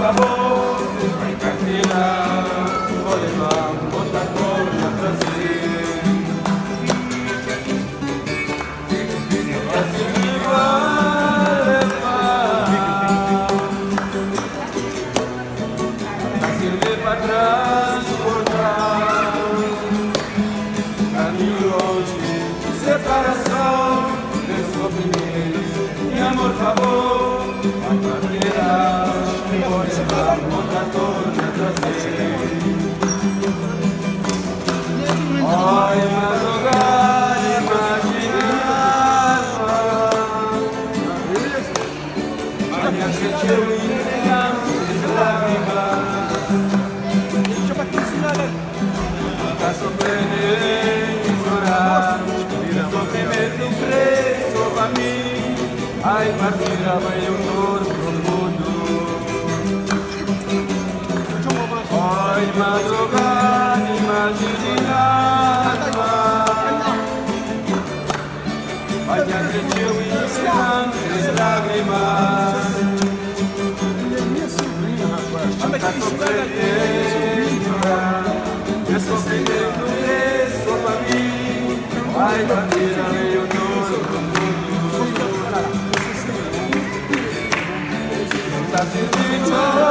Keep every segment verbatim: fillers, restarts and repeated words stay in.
favor, vai carteira, vou levar um contador pra trazer. Assim me vai levar, assim me pra transportar, caminho longe, separação, meu sofrimento, meu amor, favor. Vai carteira, vou levar um contador pra trazer. Oi, madrugada, imaginava a minha gente eu elegância de lágrimas. Tá sofrendo e chorar, meu sofrimento preso pra mim. Ai, partilha, vai eu dor profundo. Oi, madrugada, imaginava vai me acreditar em grandes lágrimas. Tá sofrendo, meu sofrimento preso pra mim. Ai, partilha, vai eu dor profundo. Tá sentindo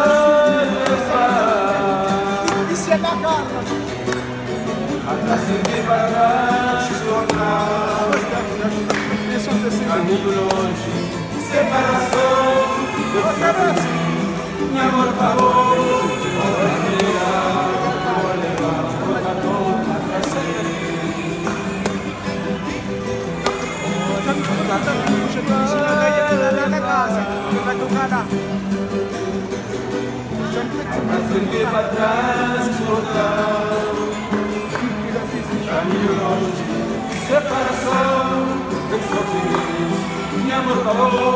isso é bacana. Atrás de mim para chorar, caminho longe, separação, eu sofri, meu amor, favor, vou levar, vou levar, vou levar pra trazer. Na casa, vai tocar lá. Pra servir pra transportar, caminho longe, separação, eu sofri, meu amor, favor.